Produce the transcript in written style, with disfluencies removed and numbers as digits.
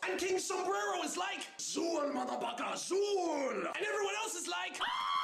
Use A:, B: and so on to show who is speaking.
A: And King Sombrero is like, Zool, motherfucker, Zool! And everyone else is like, ah!